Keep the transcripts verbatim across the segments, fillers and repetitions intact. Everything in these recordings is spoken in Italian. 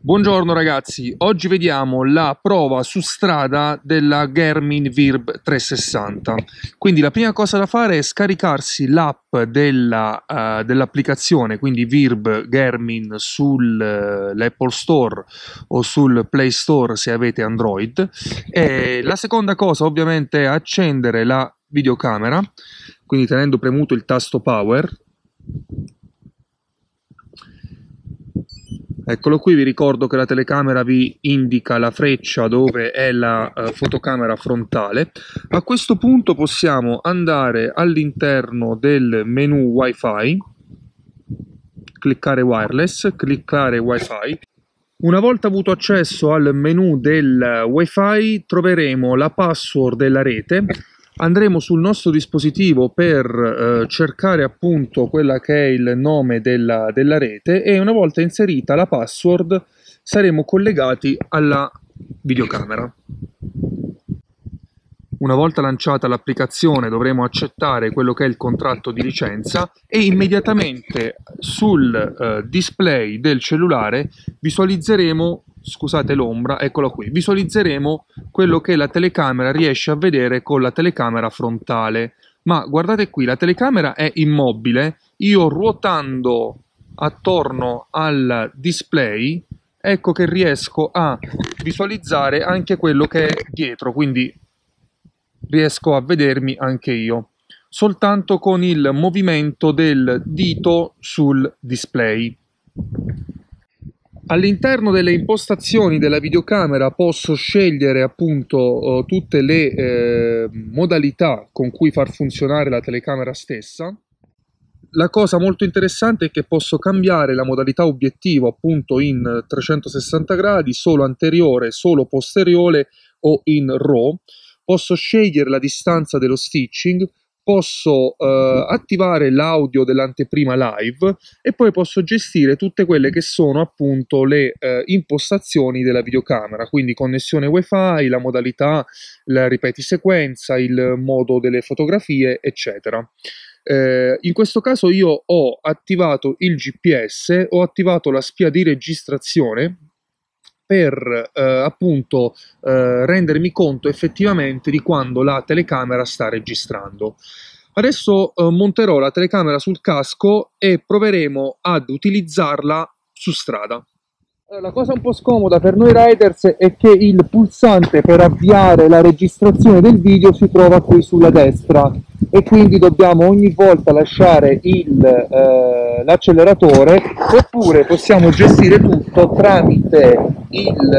Buongiorno ragazzi, oggi vediamo la prova su strada della Garmin Virb trecentosessanta. Quindi la prima cosa da fare è scaricarsi l'app della, uh, dell'applicazione, quindi Virb Garmin sull'Apple Store o sul Play Store se avete Android. E la seconda cosa ovviamente è accendere la videocamera, quindi tenendo premuto il tasto Power. Eccolo qui, vi ricordo che la telecamera vi indica la freccia dove è la uh, fotocamera frontale. A questo punto possiamo andare all'interno del menu Wi-Fi, cliccare Wireless, cliccare Wi-Fi. Una volta avuto accesso al menu del Wi-Fi troveremo la password della rete. Andremo sul nostro dispositivo per eh, cercare appunto quella che è il nome della, della rete e una volta inserita la password saremo collegati alla videocamera. Una volta lanciata l'applicazione dovremo accettare quello che è il contratto di licenza e immediatamente sul eh, display del cellulare visualizzeremo, scusate l'ombra, eccolo qui, visualizzeremo quello che la telecamera riesce a vedere con la telecamera frontale. Ma guardate qui, la telecamera è immobile, io ruotando attorno al display ecco che riesco a visualizzare anche quello che è dietro, quindi riesco a vedermi anche io, soltanto con il movimento del dito sul display. All'interno delle impostazioni della videocamera posso scegliere appunto tutte le eh, modalità con cui far funzionare la telecamera stessa. La cosa molto interessante è che posso cambiare la modalità obiettivo appunto in trecentosessanta gradi, solo anteriore, solo posteriore o in RAW. Posso scegliere la distanza dello stitching, posso eh, attivare l'audio dell'anteprima live e poi posso gestire tutte quelle che sono appunto le eh, impostazioni della videocamera, quindi connessione wifi, la modalità, la ripetisequenza, il modo delle fotografie, eccetera. Eh, in questo caso io ho attivato il G P S, ho attivato la spia di registrazione per eh, appunto eh, rendermi conto effettivamente di quando la telecamera sta registrando. Adesso eh, monterò la telecamera sul casco e proveremo ad utilizzarla su strada. La cosa un po' scomoda per noi riders è che il pulsante per avviare la registrazione del video si trova qui sulla destra e quindi dobbiamo ogni volta lasciare eh, l'acceleratore, oppure possiamo gestire tutto tramite il,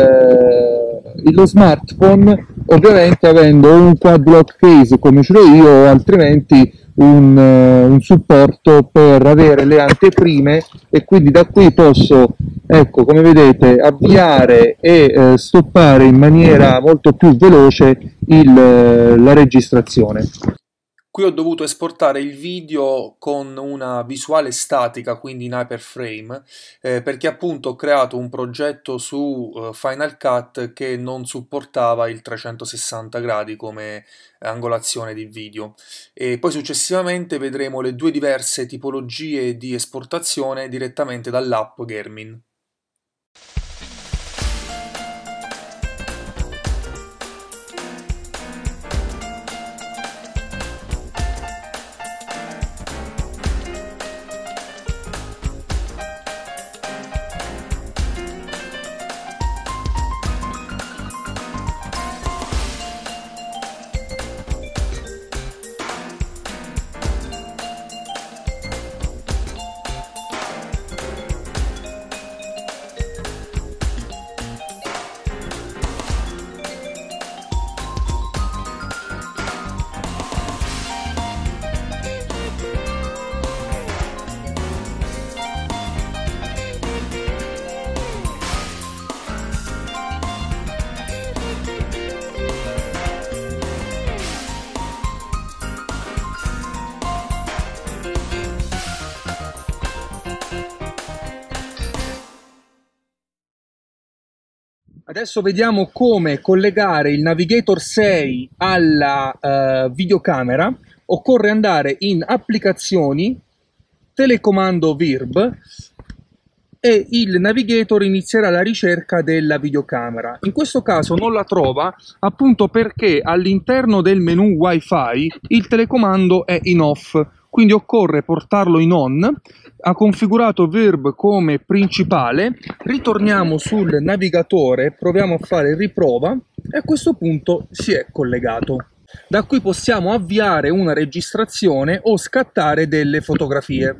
eh, lo smartphone, ovviamente avendo un quad lock case come ce l'ho io, o altrimenti un, uh, un supporto per avere le anteprime, e quindi da qui posso, ecco, come vedete, avviare e eh, stoppare in maniera molto più veloce il, la registrazione. Qui ho dovuto esportare il video con una visuale statica, quindi in hyperframe, eh, perché appunto ho creato un progetto su uh, Final Cut che non supportava il trecentosessanta gradi come angolazione di video. E poi successivamente vedremo le due diverse tipologie di esportazione direttamente dall'app Garmin. Adesso vediamo come collegare il Navigator sei alla uh, videocamera. Occorre andare in applicazioni, telecomando Virb, e il navigator inizierà la ricerca della videocamera. In questo caso non la trova appunto perché all'interno del menu Wi-Fi il telecomando è in off, quindi occorre portarlo in on. Ha configurato Virb come principale, ritorniamo sul navigatore, proviamo a fare riprova e a questo punto si è collegato. Da qui possiamo avviare una registrazione o scattare delle fotografie.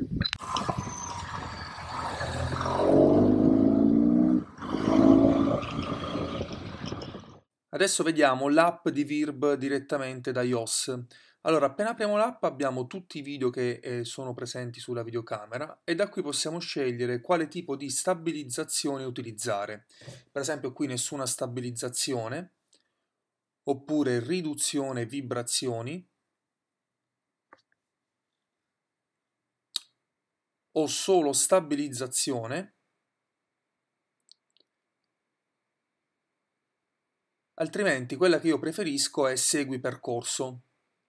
Adesso vediamo l'app di Virb direttamente da iOS. Allora, appena apriamo l'app abbiamo tutti i video che eh, sono presenti sulla videocamera e da qui possiamo scegliere quale tipo di stabilizzazione utilizzare. Per esempio qui nessuna stabilizzazione, oppure riduzione vibrazioni, o solo stabilizzazione. Altrimenti quella che io preferisco è segui percorso.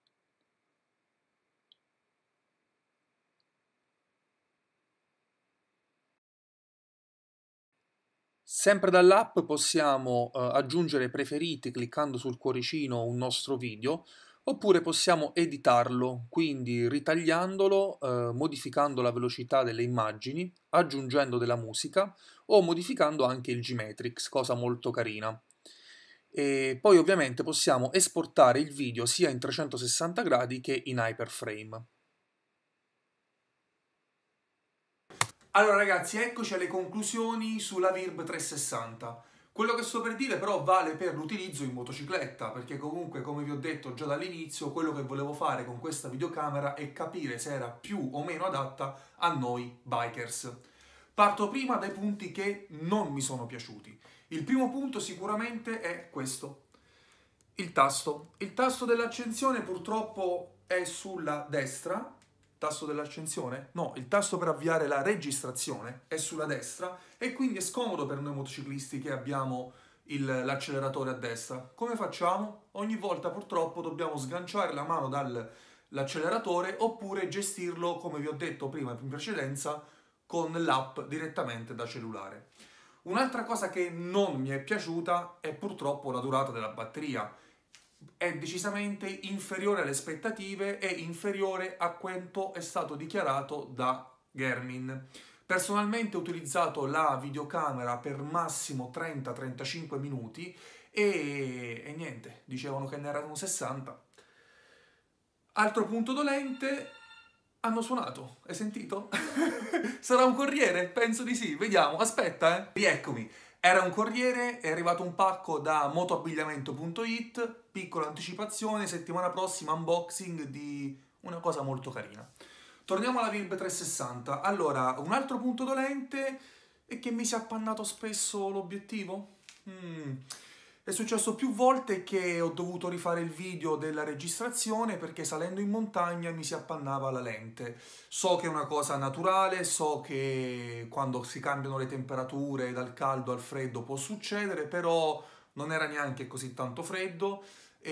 Sempre dall'app possiamo eh, aggiungere preferiti cliccando sul cuoricino un nostro video, oppure possiamo editarlo, quindi ritagliandolo, eh, modificando la velocità delle immagini, aggiungendo della musica o modificando anche il G-Matrix, cosa molto carina. E poi ovviamente possiamo esportare il video sia in trecentosessanta gradi che in hyperframe. Allora ragazzi, eccoci alle conclusioni sulla Virb trecentosessanta. Quello che sto per dire però vale per l'utilizzo in motocicletta, perché comunque come vi ho detto già dall'inizio, quello che volevo fare con questa videocamera è capire se era più o meno adatta a noi bikers. Parto prima dai punti che non mi sono piaciuti. Il primo punto sicuramente è questo, il tasto. Il tasto dell'accensione purtroppo è sulla destra. Tasto dell'accensione? No, il tasto per avviare la registrazione è sulla destra e quindi è scomodo per noi motociclisti che abbiamo l'acceleratore a destra. Come facciamo? Ogni volta purtroppo dobbiamo sganciare la mano dall'acceleratore oppure gestirlo, come vi ho detto prima in precedenza, con l'app direttamente da cellulare. Un'altra cosa che non mi è piaciuta è purtroppo la durata della batteria. È decisamente inferiore alle aspettative e inferiore a quanto è stato dichiarato da Garmin. Personalmente ho utilizzato la videocamera per massimo trenta trentacinque minuti e, e niente, dicevano che ne erano sessanta. Altro punto dolente, hanno suonato, hai sentito? Sarà un corriere? Penso di sì, vediamo, aspetta eh. Rieccomi. Era un corriere, è arrivato un pacco da motoabbigliamento punto it, piccola anticipazione, settimana prossima unboxing di una cosa molto carina. Torniamo alla Virb trecentosessanta. Allora, un altro punto dolente è che mi si è appannato spesso l'obiettivo. Mm. È successo più volte che ho dovuto rifare il video della registrazione perché salendo in montagna mi si appannava la lente. So che è una cosa naturale, so che quando si cambiano le temperature dal caldo al freddo può succedere, però non era neanche così tanto freddo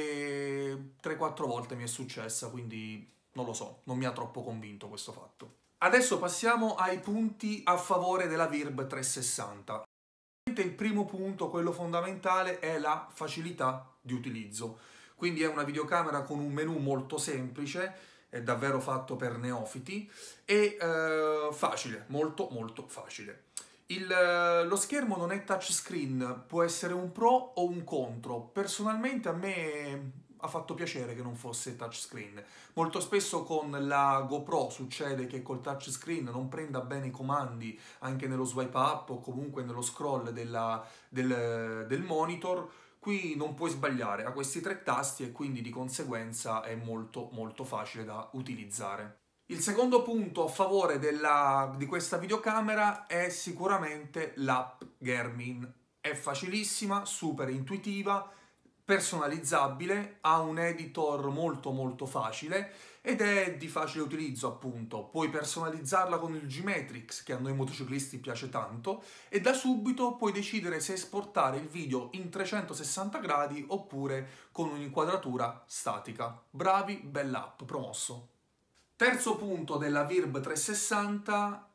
e tre quattro volte mi è successa, quindi non lo so, non mi ha troppo convinto questo fatto. Adesso passiamo ai punti a favore della Virb trecentosessanta. Il primo punto, quello fondamentale, è la facilità di utilizzo. Quindi è una videocamera con un menu molto semplice, è davvero fatto per neofiti e eh, facile, molto molto facile. Il, lo schermo non è touchscreen, può essere un pro o un contro. Personalmente a me ha fatto piacere che non fosse touchscreen. Molto spesso con la GoPro succede che col touchscreen non prenda bene i comandi anche nello swipe up o comunque nello scroll della, del, del monitor. Qui non puoi sbagliare, ha questi tre tasti e quindi di conseguenza è molto molto facile da utilizzare. Il secondo punto a favore della, di questa videocamera è sicuramente l'app Garmin. È facilissima, super intuitiva, personalizzabile, ha un editor molto molto facile ed è di facile utilizzo appunto. Puoi personalizzarla con il G-Matrix che a noi motociclisti piace tanto e da subito puoi decidere se esportare il video in trecentosessanta gradi oppure con un'inquadratura statica. Bravi, bella app, promosso. Terzo punto della Virb trecentosessanta,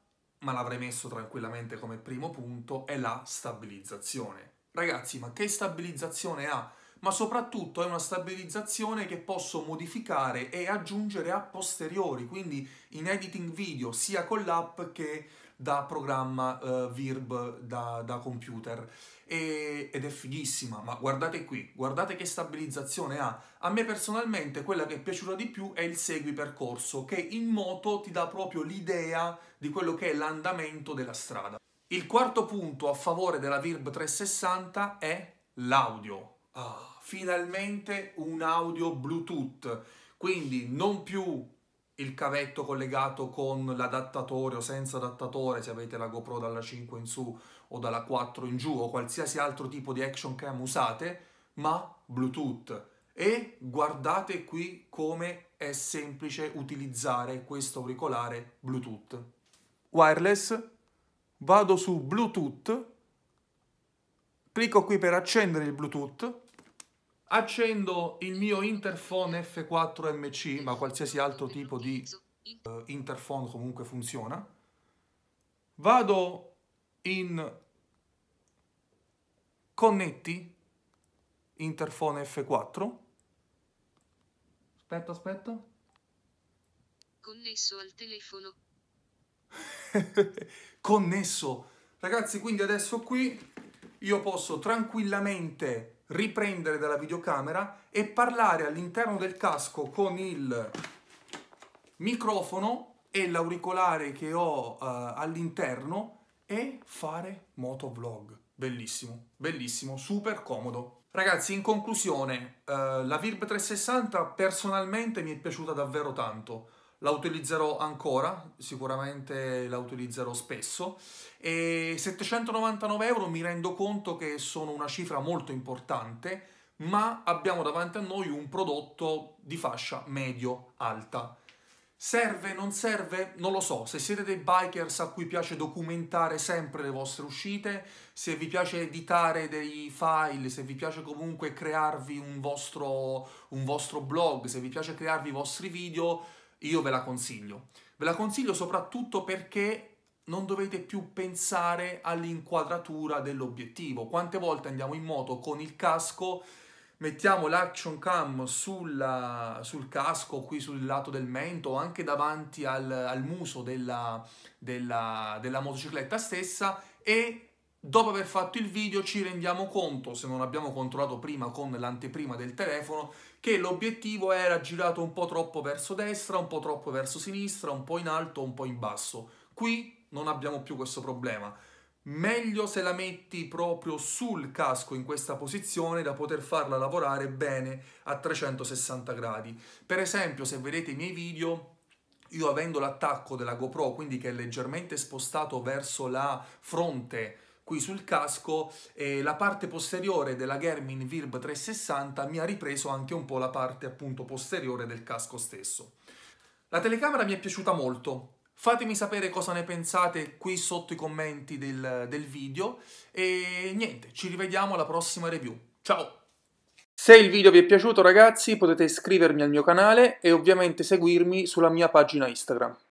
ma l'avrei messo tranquillamente come primo punto, è la stabilizzazione. Ragazzi, ma che stabilizzazione ha? Ma soprattutto è una stabilizzazione che posso modificare e aggiungere a posteriori, quindi in editing video, sia con l'app che da programma eh, V I R B da, da computer. E, ed è fighissima, ma guardate qui, guardate che stabilizzazione ha. A me personalmente quella che è piaciuta di più è il segui percorso, che in moto ti dà proprio l'idea di quello che è l'andamento della strada. Il quarto punto a favore della V I R B trecentosessanta è l'audio. Ah, finalmente un audio Bluetooth, quindi non più il cavetto collegato con l'adattatore o senza adattatore se avete la GoPro dalla cinque in su o dalla quattro in giù o qualsiasi altro tipo di action cam usate, ma Bluetooth. E guardate qui come è semplice utilizzare questo auricolare Bluetooth. Wireless, vado su Bluetooth, clicco qui per accendere il Bluetooth, accendo il mio interphone F quattro M C, ma qualsiasi altro tipo di uh, interphone comunque funziona. Vado in connetti, interphone F quattro. Aspetta, aspetta. Connesso al telefono. Connesso. Ragazzi, quindi adesso qui io posso tranquillamente riprendere dalla videocamera e parlare all'interno del casco con il microfono e l'auricolare che ho uh, all'interno e fare motovlog. Bellissimo, bellissimo, super comodo. Ragazzi, in conclusione, uh, la V I R B trecentosessanta personalmente mi è piaciuta davvero tanto. La utilizzerò ancora, sicuramente la utilizzerò spesso, e settecentonovantanove euro mi rendo conto che sono una cifra molto importante, ma abbiamo davanti a noi un prodotto di fascia medio-alta. Serve, non serve? Non lo so. Se siete dei bikers a cui piace documentare sempre le vostre uscite, se vi piace editare dei file, se vi piace comunque crearvi un vostro, un vostro blog, se vi piace crearvi i vostri video, io ve la consiglio. Ve la consiglio soprattutto perché non dovete più pensare all'inquadratura dell'obiettivo. Quante volte andiamo in moto con il casco, mettiamo l'action cam sulla, sul casco, qui sul lato del mento, o anche davanti al, al muso della, della, della motocicletta stessa, e dopo aver fatto il video ci rendiamo conto, se non abbiamo controllato prima con l'anteprima del telefono, che l'obiettivo era girato un po' troppo verso destra, un po' troppo verso sinistra, un po' in alto, un po' in basso. Qui non abbiamo più questo problema. Meglio se la metti proprio sul casco in questa posizione da poter farla lavorare bene a trecentosessanta gradi. Per esempio, se vedete i miei video, io avendo l'attacco della GoPro, quindi che è leggermente spostato verso la fronte qui sul casco, e la parte posteriore della Garmin V I R B trecentosessanta mi ha ripreso anche un po' la parte appunto posteriore del casco stesso. La telecamera mi è piaciuta molto. Fatemi sapere cosa ne pensate qui sotto i commenti del, del video e niente, ci rivediamo alla prossima review. Ciao! Se il video vi è piaciuto ragazzi potete iscrivervi al mio canale e ovviamente seguirmi sulla mia pagina Instagram.